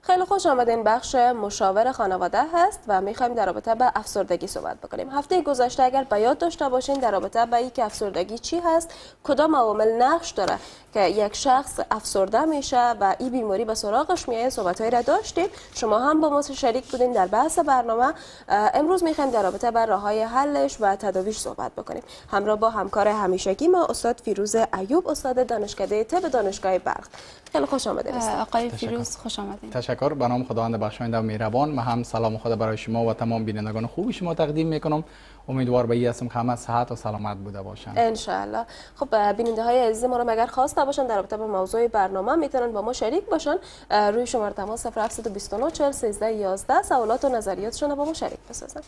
خیلی خوش آمدین. بخش مشاور خانواده هست و میخوایم در رابطه با افسردگی صحبت بکنیم. هفته گذشته اگر به یاد داشته باشین در رابطه با اینکه افسردگی چی هست، کدام عوامل نقش داره که یک شخص افسرده میشه و این بیماری به سراغش میاد، صحبت‌هایی را داشتیم. شما هم با ما شریک بودین در بحث برنامه. امروز میخوایم در رابطه با راه‌های حلش و تداویش صحبت بکنیم. همراه با همکار همیشگی ما استاد فیروز ایوب، استاد دانشکده طب دانشگاه بلخ. خیلی خوش آمدید آقای فیروز، خوش آمدید. تشکر. به نام خداوند بخشاینده و مهربان. من هم سلام خدا برای شما و تمام بینندگان خوب شما تقدیم میکنم. امیدوار به این هستم که همه صحت و سلامت بوده باشن ان شاء الله. خب بیننده های عزیز ما رو اگر خواسته باشن در رابطه با موضوع برنامه میتونن با ما شریک باشن. روی شماره تماس 0729 40 13 11 سوالات و نظریاتشون رو با ما شریک بسازن.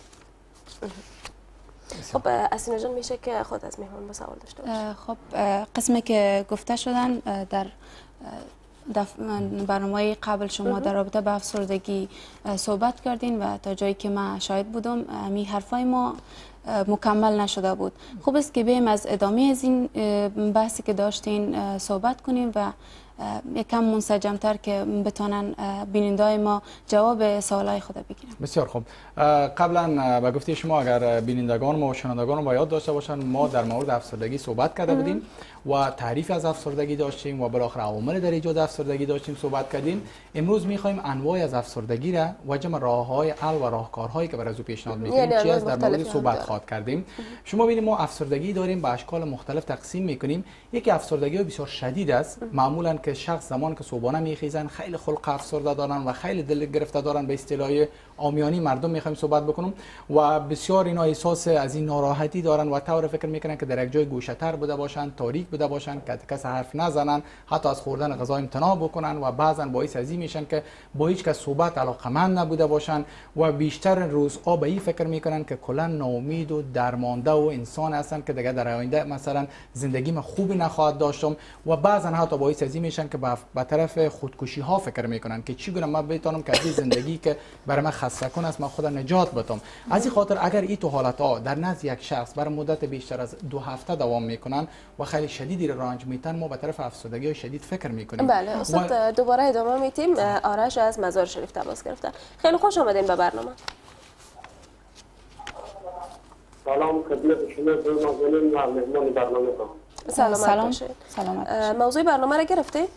خب اسینا جان، میشه که خود از مهمان با سوال داشته باشید؟ خب قسمی که گفته شدن در برنامه قبل شما در رابطه با افسردگی صحبت کردین و تا جایی که من شاهد بودم می حرفای ما مکمل نشده بود. خوب است که بیم از ادامه از این بحثی که داشتین صحبت کنیم و یکم منسجم‌تر که بتونن بیننده‌های ما جواب سوالای خود بگیرن. بسیار خوب. قبلا به گفته شما اگر بینندگان ما و شنوندگان ما یاد داشته باشن، ما در مورد افسردگی صحبت کرده بودیم و تعریف از افسردگی داشتیم و بالاخره عوامل در ایجاد افسردگی داشتیم صحبت کردیم. امروز می‌خوایم انواع از افسردگی را و جمع راه‌های حل و راهکارهایی که برای او پیشنهاد می‌کنیم چی است در مورد صحبت خواهد کردیم. شما ببینید ما افسردگی داریم به اشکال مختلف تقسیم می‌کنیم. یکی افسردگی بسیار شدید است، معمولاً که شخص زمان که صبحانه میخیزن خیلی خلق افسرده دارن و خیلی دل گرفته دارن، به اصطلاح عامیانی مردم میخوایم صحبت بکنم، و بسیار اینا احساس از این ناراحتی دارن و طور فکر میکنن که در یک جای گوشه‌تر بوده باشن، تاریک بوده باشن، که کس حرف نزنن، حتی از خوردن غذا امتناع بکنن و بعضا باعث از این میشن که با هیچ کس صحبت علاقمند نبوده باشن و بیشتر روزها به این فکر میکنن که کلا ناامید و درمانده و انسان هستن که دیگه در آینده مثلا زندگی خوبی نخواهد داشتم، و بعضا حتی باعث از این میشن که به طرف خودکشی ها فکر میکنن که چگونه من بتونم که از زندگی که برای من خسته کن است من خود نجات بدم. از این خاطر اگر این تو حالت ها در نزد یک شخص برای مدت بیشتر از 2 هفته دوام میکنن و خیلی شدیدی رنج میتن، ما به طرف افسردگی شدید فکر میکنیم. بله استاد، دوباره ادامه میتیم. آرش از مزار شریف تماس گرفتن. خیلی خوش آمدین به برنامه. سلام خدمت شما ناظرین و مهمان برنامه. سلام باشید. موضوع برنامه را گرفتید؟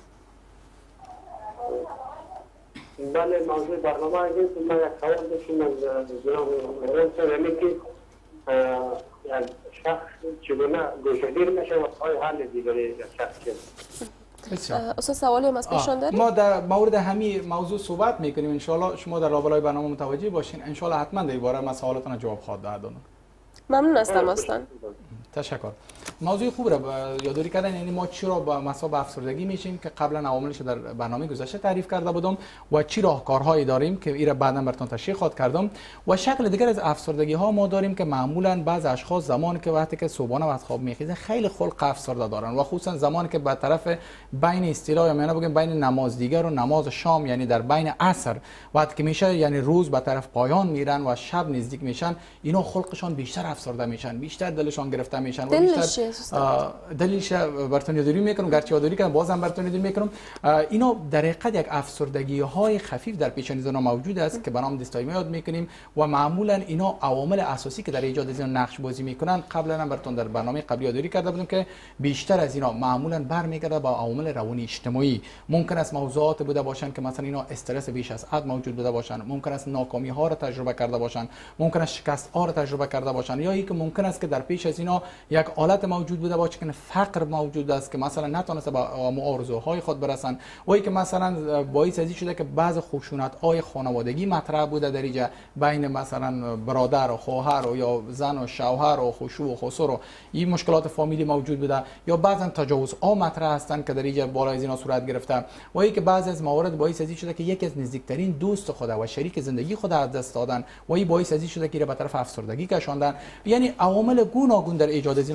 بله، موضوع برنامه را گرفتیم. من یک سوال داشتم از جناب مهمان، یعنی که یک شخص چگونه گوشه‌گیر میشه و پای حل دیگری یک شخص چیست؟ استاد سوالی هم از پیشان دارید؟ ما در مورد همین موضوع صحبت میکنیم. ان شاء الله شما در لابلای برنامه متوجه باشین. ان شاء الله حتما در این باره مسائلتون جواب خواهد داد. ممنون هستم استاد. تشکر. موضوع خوب را یادآوری کردن. یعنی ما چرا با مسائل افسردگی میشیم که قبلا عواملش در برنامه گذشته تعریف کرده بودم و چی راهکارهایی داریم که این را بعدا براتون تشریح خواهد کردم. و شکل دیگر از افسردگی ها ما داریم که معمولا بعض اشخاص زمانی که وقتی که صبحانه از خواب میخیزن خیلی خلق افسرده دارن و خصوصا زمانی که به طرف بین اصطلاح یا معنا بگیم بین نماز دیگر و نماز شام، یعنی در بین عصر وقتی که میشه، یعنی روز به طرف پایان میرن و شب نزدیک میشن، اینا خلقشان بیشتر افسرده میشن، بیشتر دلشان گرفته میشن و بیشتر دلیلش براتون یادآوری میکنم. گرچه یادآوری کردم بازم براتون یادآوری میکنم. اینا در حقیقت یک افسردگی های خفیف در پیشانی زنا موجود است که به نام دیستایمی یاد میکنیم و معمولا اینا عوامل اساسی که در ایجاد از این نقش بازی میکنن قبلا هم براتون در برنامه قبلی یادآوری کرده بودم که بیشتر از اینا معمولا برمیگرده با عوامل روانی اجتماعی. ممکن است موضوعات بوده باشن که مثلا اینا استرس بیش از حد موجود بوده باشن، ممکن است ناکامی ها را تجربه کرده باشن، ممکن است شکست ها را تجربه کرده باشن، یا اینکه ممکن است که در پیش از اینا یک حالت موجود بوده باشه که فقر موجود است که مثلا نتونسته به آرزوهای خود برسن، و اینکه مثلا باعث از این شده که بعض خشونت های خانوادگی مطرح بوده در اینجا بین مثلا برادر و خواهر و یا زن و شوهر و خشوع و خسر و این مشکلات فامیلی موجود بوده، یا بعضا تجاوزها مطرح هستند که در اینجا بالای از اینا صورت گرفته، و اینکه بعضی از موارد باعث از این شده که یکی از نزدیکترین دوست خود و شریک زندگی خود از دست دادن و این باعث از این شده که به طرف افسردگی کشاندن. یعنی عوامل گوناگون در ایجاد از اینا میتونه که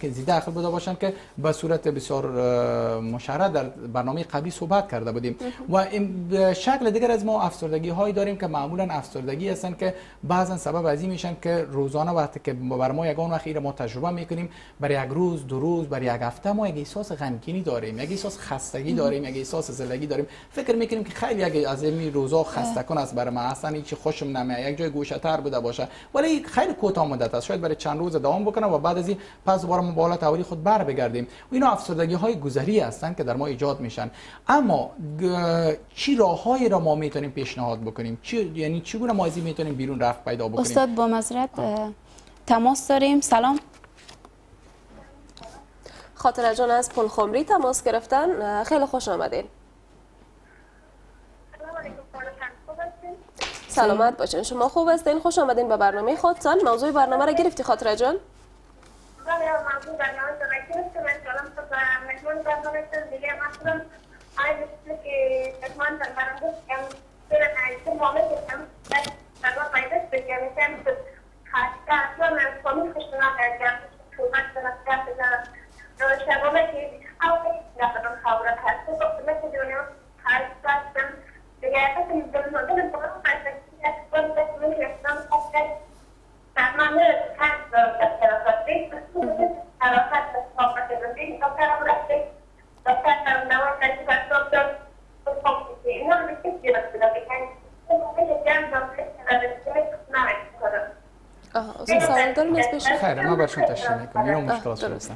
خیلی داخل بوده باشن که به صورت بسیار مشرع در برنامه قبلی صحبت کرده بودیم. و شکل دیگر از ما افسردگی هایی داریم که معمولا افسردگی هستن که بعضا سبب از این میشن که روزانه وقتی که بر ما یگان وقت ما تجربه میکنیم، برای یک روز دو روز برای یک هفته ما یک احساس غمگینی داریم، یک احساس خستگی داریم، یک احساس زلگی داریم، فکر میکنیم که خیلی از این روزا خسته کن است برای ما، اصلا هیچ خوشم نمیاد، یک جای گوشه تر بوده باشه، ولی خیلی کوتاه مدت است، شاید برای چند روز دوام بکنه و بعد از این پس دوباره ما به حالت اولی خود بر بگردیم. و اینا افسردگی های گذری هستند که در ما ایجاد میشن. اما چی راههایی را ما میتونیم پیشنهاد بکنیم؟ یعنی چگونه ما از این میتونیم بیرون رفت پیدا بکنیم؟ استاد با معذرت تماس داریم. سلام. خاطره جان از پلخمری تماس گرفتن. خیلی خوش آمدین. سلامت باشین. شما خوب هستین؟ خوش آمدین به برنامه خودتان. موضوع برنامه را گرفتی خاطره جان؟ موضوع برنامه را گرفتم. من سلام تو مهمان برنامه دیگه مثلا آیا مثل که مهمان برنامه کم برای نایت معامله کم در واقع پیدا بگم کم خاصه اصلا من فامیل خوشنا کردم تو وقت دارم شبابه که اولی نفرم خبرت هست تو مثل دنیا خاصه هستم دیگه اصلا دنیا تو خاصه اصلا من گرفتم خاصه تمام هست دسترسی حرکت صحبت بودیم دکتر رفته دکتر نوار کسی دکتر خصوصی اینا رو میشه گرفت بکنیم میشه جمع سوال داریم از پیش؟ خیلی ما برشون تشریح میکنیم یا مشکلات درسته.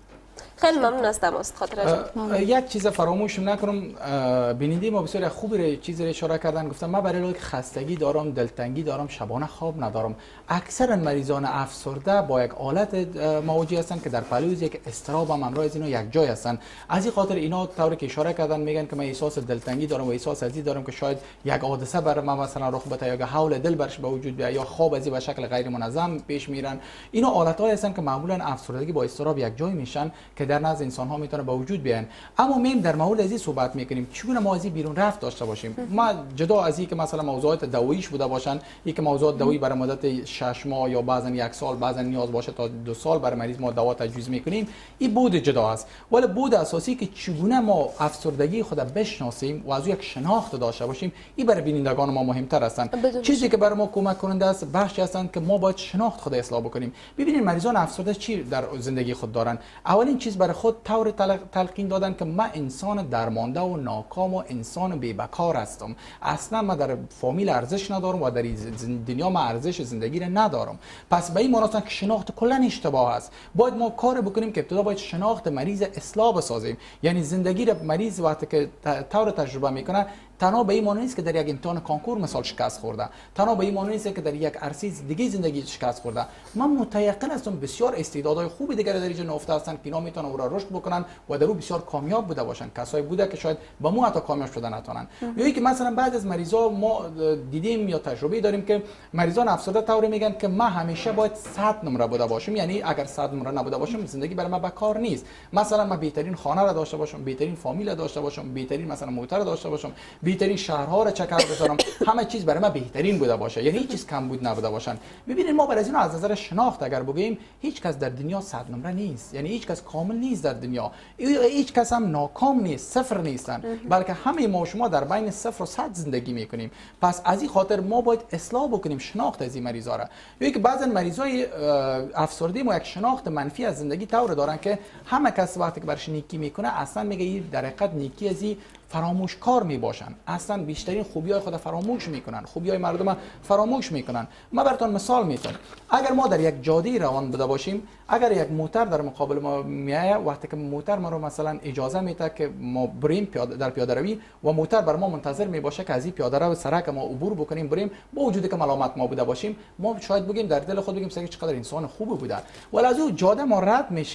خیلی ممنون از تماس خاطره جان. یک چیز فراموش نکنم، بیننده ما بسیار خوبی چیزی را اشاره کردن، گفتم من برای که خستگی دارم، دلتنگی دارم، شبانه خواب ندارم. اکثرا مریضان افسرده با یک حالت مواجه هستند که در پهلوی یک اضطراب هم همراه از اینا یک جای هستند. از این خاطر اینا طوری که اشاره کردن میگن که من احساس دلتنگی دارم و احساس ازی دارم که شاید یک حادثه بر من مثلا رخ بده یا حول دل برش به وجود بیاد یا خواب ازی به شکل غیر منظم پیش میرن. اینا حالت‌هایی هستند که معمولا افسردگی با اضطراب یک جای میشن که در نزد انسان ها میتونه به وجود بیان. اما میم در مورد ازی صحبت میکنیم چگونه ما ازی بیرون رفت داشته باشیم. ما جدا از اینکه مثلا موضوعات دواییش بوده باشن، یک موضوعات دوایی برای مدت 6 ماه یا بعضا 1 سال، بعضا نیاز باشه تا 2 سال برای مریض ما دوا تجویز میکنیم، این بود جدا است. ولی بود اساسی که چگونه ما افسردگی خود بشناسیم و از یک شناخت داشته باشیم، این برای بینندگان ما مهمتر هستند. چیزی که برای ما کمک کننده است بخشی هستند که ما باید شناخت خود اصلاح بکنیم. ببینید مریضان افسرده چی در زندگی خود دارن. اولین چیز برای خود طور تلقین دادن که من انسان درمانده و ناکام و انسان بی‌بکار هستم، اصلا من در فامیل ارزش ندارم و در دنیا من ارزش زندگی را ندارم. پس به این معنی که شناخت کلا اشتباه است. باید ما کار بکنیم که ابتدا باید شناخت مریض اصلاح بسازیم. یعنی زندگی را مریض وقتی که طور تجربه میکنه تنها به این معنی نیست که در یک امتحان کنکور مثال شکست خورده، تنها به این معنی نیست که در یک عرصه دیگه زندگی شکست خورده. من متيقن هستم بسیار استعدادهای خوبی دیگر در اینجا نهفته هستند که اینا میتونن او را رشد بکنن و در او بسیار کامیاب بوده باشن. کسایی بوده که شاید با مو حتی کامیاب شده نتونن. یا اینکه مثلا بعد از مریضا ما دیدیم یا تجربه داریم که مریضان افسرده طوری میگن که من همیشه باید 100 نمره بوده باشم، یعنی اگر 100 نمره نبوده باشم زندگی برای من بیکار نیست. مثلا من بهترین خانه را داشته باشم، بهترین فامیل داشته باشم، بهترین مثلا موتور داشته باشم، بهترین شهرها را چکر بزنم، همه چیز برای من بهترین بوده باشه، یعنی هیچ چیز کم بود نبوده باشن. ببینید ما برای اینا از نظر شناخت اگر بگیم هیچ کس در دنیا 100 نمره نیست، یعنی هیچ کس کامل نیست در دنیا، هیچ کس هم ناکام نیست، صفر نیستن، بلکه همه ما شما در بین 0 و 100 زندگی میکنیم. پس از این خاطر ما باید اصلاح بکنیم شناخت از این مریضا را. یا که بعضن مریضای افسردگی ما یک شناخت منفی از زندگی طور دارن که همه کس وقتی که برش نیکی میکنه اصلا میگه این در حقیقت نیکی از فراموشکار می باشن، اصلا بیشترین خوبی‌های خود فراموش میکنن، خوبی‌های مردم فراموش میکنن. من براتون مثال میتونم، اگر ما در یک جاده روان بوده باشیم، اگر یک موتر در مقابل ما میایه، وقتی که موتر ما رو مثلا اجازه میده که ما بریم در پیاده روی و موتر بر ما منتظر می باشه که از این پیاده رو سرک ما عبور بکنیم بریم، با وجودی که ملامت ما بوده باشیم، ما شاید بگیم در دل خود بگیم چقدر انسان خوب بوده، ولی از اون جاده ما رد میشیم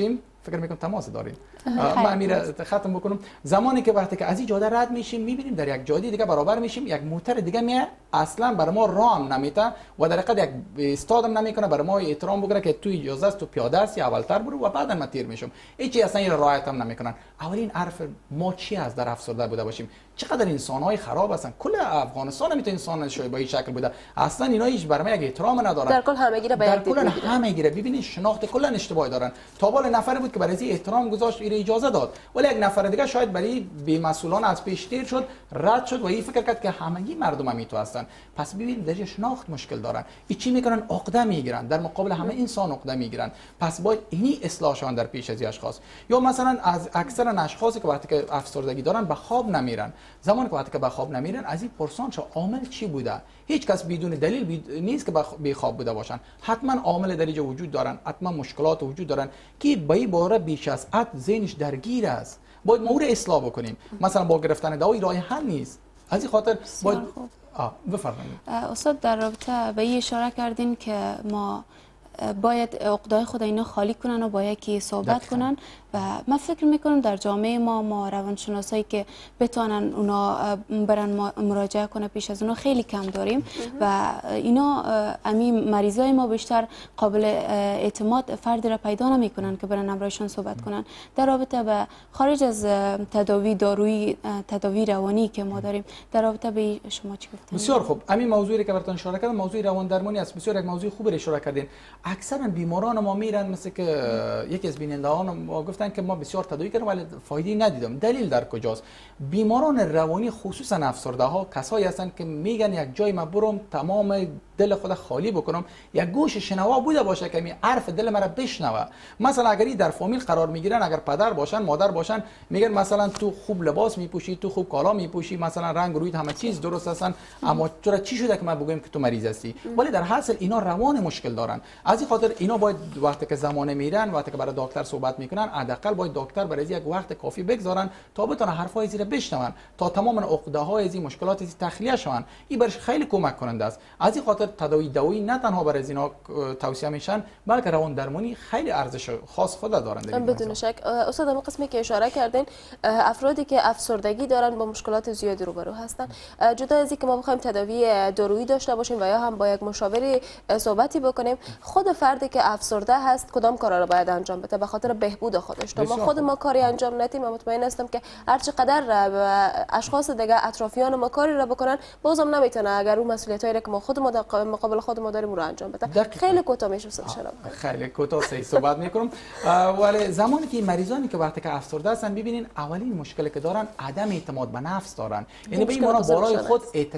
فکر میکنم تماس داریم. من امیر ختم بکنم. زمانی که وقتی که از این جاده رد میشیم میبینیم در یک جاده دیگه برابر میشیم یک موتر دیگه میاد اصلا برای ما راه نمیته و در حقیقت یک استادم نمیکنه برای ما احترام بگیره که تو اجازه است تو پیاده است یا اولتر برو و بعدا من تیر میشم. هیچی اصلا این رعایت هم نمیکنن. اولین حرف ما چی از در افسرده بوده باشیم؟ چقدر انسان‌های خراب هستن. کل افغانستان میتونه انسان شوی با این شکل بوده. اصلا اینا هیچ برای ما یک احترام ندارن. در کل همه گیره در کل همه گیره ببینید شناخت کلا اشتباهی دارن. تا بالا نفر بود که برای این احترام گذاشت این اجازه داد ولی یک نفر دیگه شاید برای بی‌مسئولانه از پیش تیر شد رد شد و این فکر کرد که همگی مردم هم تو هستن. پس ببینید در شناخت مشکل دارن. این چی میکنن؟ عقده میگیرن در مقابل همه انسان عقده میگیرن. پس باید اینی اصلاح شون در پیش از اشخاص. یا مثلا از اکثر اشخاصی که وقتی که افسردگی دارن به خواب نمیرن. زمانی که وقتی که به خواب نمیرن از این پرسان شو عامل چی بوده؟ هیچ کس بدون دلیل نیست که بی خواب بوده باشن. حتما عامل در اینجا وجود دارن، حتما مشکلات وجود دارن که با این باره بیش از حد ذهنش درگیر است. باید ما رو اصلاح بکنیم. مثلا با گرفتن دوا راه حل نیست. از این خاطر باید بفرمایید. استاد در رابطه به این اشاره کردین که ما باید عقده‌های خود اینا خالی کنن و با یکی صحبت کنن و من فکر میکنم در جامعه ما روانشناسایی که بتونن اونا برن مراجعه کنه پیش از اونا خیلی کم داریم و اینا همین مریضای ما بیشتر قابل اعتماد فردی را پیدا نمیکنن که برن امرایشان صحبت کنن. در رابطه به خارج از تداوی دارویی تداوی روانی که ما داریم در رابطه به شما چی گفتین؟ بسیار خوب. همین موضوعی که براتون اشاره کردم موضوع روان درمانی است. بسیار یک موضوع خوبی اشاره کردین. اکثرا بیماران ما میرن مثل که یکی از بینندگان ما گفتن که ما بسیار تداوی کردیم ولی فایده ندیدم. دلیل در کجاست؟ بیماران روانی خصوصا افسرده ها کسایی هستند که میگن یک جای ما برم تمام دل خود خالی بکنم یک گوش شنوا بوده باشه که می حرف دل مرا بشنوه. مثلا اگر در فامیل قرار میگیرن اگر پدر باشن مادر باشن میگن مثلا تو خوب لباس میپوشی تو خوب کالا میپوشی مثلا رنگ رویت همه چیز درست هستن اما چرا چی شده که من بگم که تو مریض هستی؟ ولی در حاصل اینا روان مشکل دارن. از این خاطر اینا باید وقتی که زمانه میرن وقتی که برای دکتر صحبت میکنن حداقل باید دکتر برای یک وقت کافی بگذارن تا بتونه حرفای زیر بشنون تا تمام عقده های از این مشکلات از تخلیه شون. این برش خیلی کمک کننده است. از این خاطر تداوی دوائی نه تنها برای اینا توصیه میشن بلکه روان درمانی خیلی ارزش خاص خود دارند. بدون شک استاد اون قسمی که اشاره کردین افرادی که افسردگی دارن با مشکلات زیادی روبرو هستن. جدا از اینکه ما بخوایم تداوی دارویی داشته باشیم و یا هم با یک مشاوری صحبتی بکنیم خود فردی که افسرده هست کدام کارا رو باید انجام بده به خاطر بهبود خودش. تا ما خود ما کاری انجام ندیم من مطمئن هستم که هر چقدر اشخاص دیگه اطرافیان ما کاری رو بکنن بازم نمیتونه اگر اون مسئولیتایی که ما خود مقابل خود ما داریم رو انجام بده. خیلی کوتاه میشه خیلی کوتاه صحبت میکنم. ولی زمانی که مریضانی که وقتی که افسرده هستن ببینین اولین مشکلی که دارن عدم اعتماد به نفس دارن. یعنی به این معنا بالای خود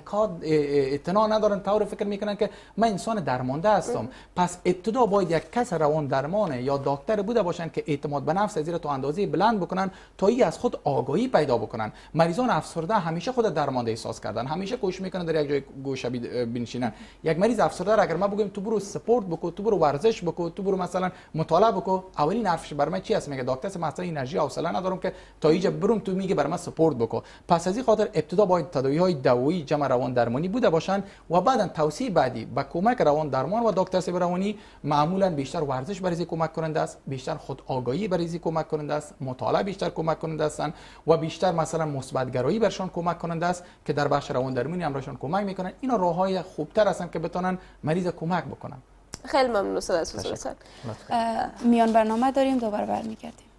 اعتنا ندارن طور فکر میکنن که من انسان درمانده هستم. پس ابتدا باید یک کس روان درمان یا دکتر بوده باشن که اعتماد به نفس زیر تو اندازه بلند بکنن تا ای از خود آگاهی پیدا بکنن. مریضان افسرده همیشه خود درمانده احساس کردن همیشه کوشش میکنن در یک جای گوشه بنشینن. یک مریض افسرده اگر ما بگیم تو برو سپورت بکو تو برو ورزش بکو تو برو مثلا مطالعه بکو اولین حرفش بر من چی است؟ میگه دکتر من اصلا انرژی حوصله ندارم که تا اینجا برم تو میگه بر من سپورت بکو. پس از این خاطر ابتدا باید تداوی های دوائی جمع روان درمانی بوده باشن و بعدا توصیه بعدی با کمک روان درمان و دکتر روانی معمولا بیشتر ورزش برای کمک کننده است بیشتر خود آگاهی برای کمک کننده است مطالعه بیشتر کمک کننده هستند و بیشتر مثلا مثبت گرایی برشان کمک کننده است که در بخش روان درمانی امرشان کمک میکنن. اینا راههای خوبتر هستند که بتونن مریض کمک بکنن. خیلی ممنون استاد از حضورتون. میان برنامه داریم دوباره برمیگردیم.